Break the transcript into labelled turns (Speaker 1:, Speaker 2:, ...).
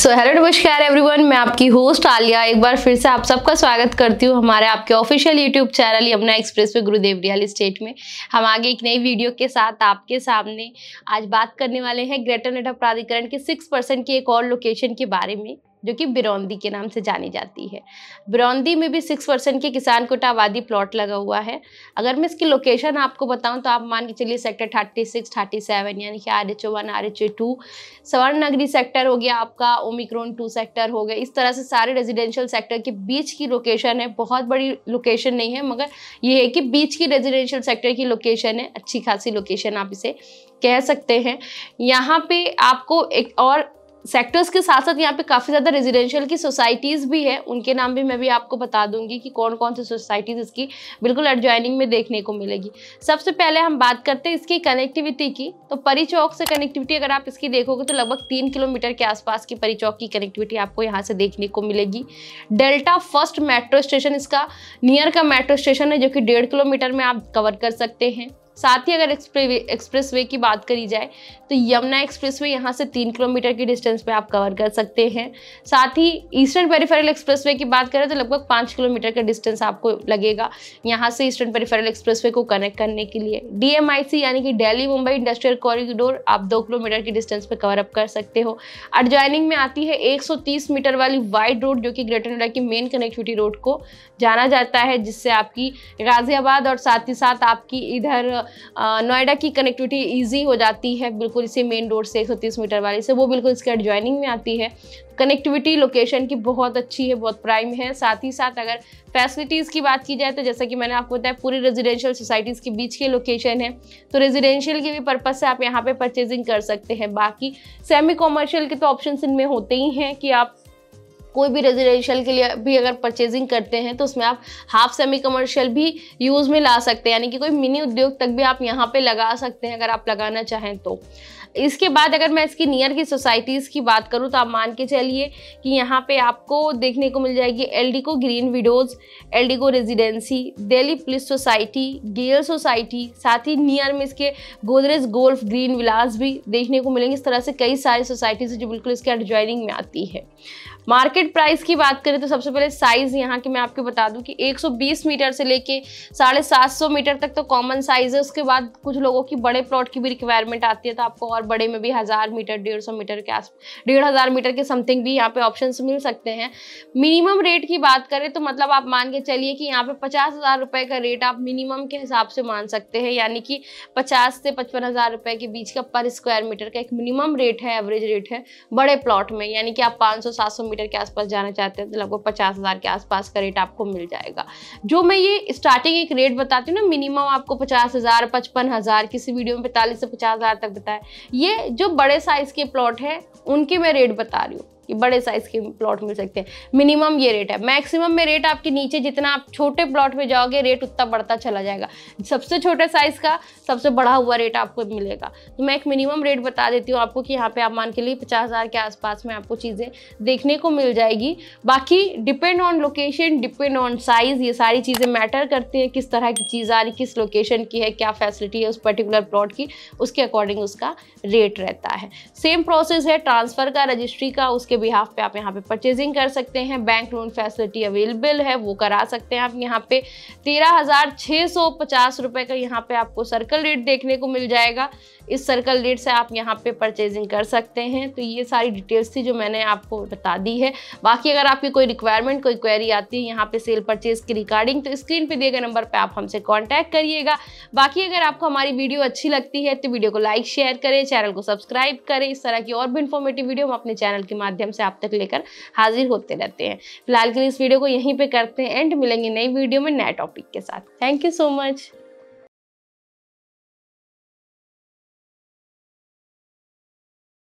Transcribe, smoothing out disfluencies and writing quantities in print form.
Speaker 1: Hello नमस्कार everyone, मैं आपकी होस्ट आलिया एक बार फिर से आप सबका स्वागत करती हूँ हमारे आपके official YouTube channel Yamuna expressway Gurudev real estate में। हम आगे एक नई वीडियो के साथ आपके सामने आज बात करने वाले हैं ग्रेटर नोएडा प्राधिकरण के 6% की एक और लोकेशन के बारे में, जो कि बिरौंदी के नाम से जानी जाती है। बिरौंदी में भी 6% के किसान कोटा आबादी प्लॉट लगा हुआ है। अगर मैं इसकी लोकेशन आपको बताऊं तो आप मान के चलिए सेक्टर 36, 37 यानी कि RH1, RH2, स्वर्ण नगरी सेक्टर हो गया आपका, ओमिक्रॉन 2 सेक्टर हो गया। इस तरह से सारे रेजिडेंशियल सेक्टर के बीच की लोकेशन है। बहुत बड़ी लोकेशन नहीं है, मगर ये है कि बीच की रेजिडेंशियल सेक्टर की लोकेशन है। अच्छी खासी लोकेशन आप इसे कह सकते हैं। यहाँ पे आपको एक और सेक्टर्स के साथ साथ यहाँ पे काफ़ी ज़्यादा रेजिडेंशियल की सोसाइटीज़ भी है। उनके नाम भी मैं भी आपको बता दूंगी कि कौन कौन सी सोसाइटीज़ इसकी बिल्कुल एडजॉइनिंग में देखने को मिलेगी। सबसे पहले हम बात करते हैं इसकी कनेक्टिविटी की। तो परी चौक से कनेक्टिविटी अगर आप इसकी देखोगे तो लगभग 3 किलोमीटर के आसपास की परी चौक की कनेक्टिविटी आपको यहाँ से देखने को मिलेगी। डेल्टा फर्स्ट मेट्रो स्टेशन इसका नियर का मेट्रो स्टेशन है, जो कि 1.5 किलोमीटर में आप कवर कर सकते हैं। साथ ही अगर एक्सप्रेस वे की बात करी जाए तो यमुना एक्सप्रेस वे यहाँ से 3 किलोमीटर की डिस्टेंस पे आप कवर कर सकते हैं। साथ ही ईस्टर्न पेरिफेरल एक्सप्रेस वे की बात करें तो लगभग 5 किलोमीटर का डिस्टेंस आपको लगेगा यहाँ से ईस्टर्न पेरिफेरल एक्सप्रेस वे को कनेक्ट करने के लिए। DMIC यानी कि दिल्ली मुंबई इंडस्ट्रियल कॉरिडोर आप 2 किलोमीटर की डिस्टेंस पे कवर अप कर सकते हो। एडजॉइनिंग में आती है 130 मीटर वाली वाइड रोड, जो कि ग्रेटर नोएडा की मेन कनेक्टिविटी रोड को जाना जाता है, जिससे आपकी गाजियाबाद और साथ ही साथ आपकी इधर नोएडा की कनेक्टिविटी इजी हो जाती है। बिल्कुल इसी मेन रोड से 130 मीटर वाली से वो बिल्कुल इसके एडजॉइनिंग में आती है। कनेक्टिविटी लोकेशन की बहुत अच्छी है, बहुत प्राइम है। साथ ही साथ अगर फैसिलिटीज़ की बात की जाए तो जैसा कि मैंने आपको बताया पूरी रेजिडेंशियल सोसाइटीज़ के बीच की लोकेशन है, तो रेजिडेंशियल के भी पर्पज़ से आप यहाँ पे परचेजिंग कर सकते हैं। बाकी सेमी कॉमर्शियल के तो ऑप्शन इनमें होते ही हैं कि आप कोई भी रेजिडेंशियल के लिए भी अगर परचेजिंग करते हैं तो उसमें आप हाफ सेमी कमर्शियल भी यूज़ में ला सकते हैं, यानी कि कोई मिनी उद्योग तक भी आप यहाँ पे लगा सकते हैं अगर आप लगाना चाहें तो। इसके बाद अगर मैं इसकी नियर की सोसाइटीज़ की बात करूँ तो आप मान के चलिए कि यहाँ पे आपको देखने को मिल जाएगी एल्डिको ग्रीन विडोज़, Eldeco residency, Delhi police society, GAIL society, साथ ही नियर में इसके गोदरेज गोल्फ ग्रीन विलास भी देखने को मिलेंगे। इस तरह से कई सारी सोसाइटीज़ है जो बिल्कुल इसके एडजॉइनिंग में आती है। मार्केट प्राइस की बात करें तो सबसे पहले साइज़ यहाँ की मैं आपको बता दूं कि 120 मीटर से लेके 750 मीटर तक तो कॉमन साइज़ है। उसके बाद कुछ लोगों की बड़े प्लॉट की भी रिक्वायरमेंट आती है, तो आपको और बड़े में भी 1000 मीटर 150 मीटर के आस 1500 मीटर के समथिंग भी यहाँ पे ऑप्शंस मिल सकते हैं। मिनिमम रेट की बात करें तो मतलब आप मान के चलिए कि यहाँ पे 50,000 रुपये का रेट आप मिनिमम के हिसाब से मान सकते हैं, यानी कि 50 से 55,000 रुपये के बीच का पर स्क्वायर मीटर का एक मिनिमम रेट है, एवरेज रेट है बड़े प्लॉट में। यानी कि आप 500-700 मीटर के आसपास जाना चाहते हैं तो लगभग 50,000 के आसपास का रेट आपको मिल जाएगा। जो मैं ये स्टार्टिंग एक रेट बताती हूँ ना, मिनिमम आपको 50,000, 55,000, किसी वीडियो में 45 से 50,000 तक बताया। ये जो बड़े साइज के प्लॉट है उनके मैं रेट बता रही हूँ कि बड़े साइज के प्लॉट मिल सकते हैं। मिनिमम ये रेट है। मैक्सिमम में रेट आपके नीचे जितना आप छोटे प्लॉट में जाओगे रेट उतना बढ़ता चला जाएगा। सबसे छोटे साइज का सबसे बढ़ा हुआ रेट आपको मिलेगा। तो मैं एक मिनिमम रेट बता देती हूँ आपको कि यहाँ पे आप मान के लिए 50,000 के आसपास में आपको चीज़ें देखने को मिल जाएगी। बाकी depend on location, depend on size, ये सारी चीज़ें मैटर करती हैं। किस तरह की चीज़ आ रही, किस लोकेशन की है, क्या फैसिलिटी है उस पर्टिकुलर प्लॉट की, उसके अकॉर्डिंग उसका रेट रहता है। सेम प्रोसेस है ट्रांसफ़र का, रजिस्ट्री का, उसके बिहाफ पे आप यहाँ पे परचेजिंग कर सकते हैं। बैंक लोन फैसिलिटी अवेलेबल है, वो करा सकते हैं आप। यहाँ पे 13,650 रुपये का यहाँ पे आपको सर्कल रेट देखने को मिल जाएगा। इस सर्कल रेट से आप यहाँ पे परचेजिंग कर सकते हैं। तो ये सारी डिटेल्स थी जो मैंने आपको बता दी है। बाकी अगर आपकी कोई रिक्वायरमेंट, कोई क्वेरी आती है यहाँ पे सेल परचेज के रिगार्डिंग, तो स्क्रीन पे दिए गए नंबर पे आप हमसे कांटेक्ट करिएगा। बाकी अगर आपको हमारी वीडियो अच्छी लगती है तो वीडियो को लाइक शेयर करें, चैनल को सब्सक्राइब करें। इस तरह की और भी इन्फॉर्मेटिव वीडियो हम अपने चैनल के माध्यम से आप तक लेकर हाजिर होते रहते हैं। फिलहाल के लिए इस वीडियो को यहीं पे करते हैं एंड, मिलेंगे नई वीडियो में नए टॉपिक के साथ। Thank you so much.